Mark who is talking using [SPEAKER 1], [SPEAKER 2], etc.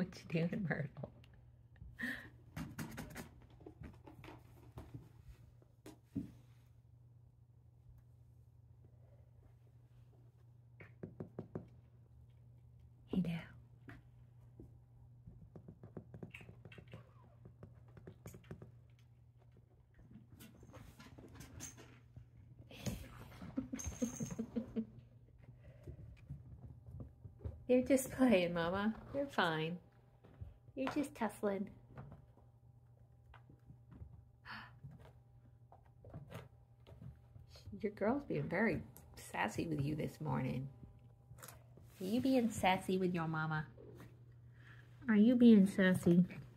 [SPEAKER 1] you doing, Myrtle? Hey now. You're just playing, Mama. You're fine. You're just tussling. Your girl's being very sassy with you this morning. Are you being sassy with your mama? Are you being sassy?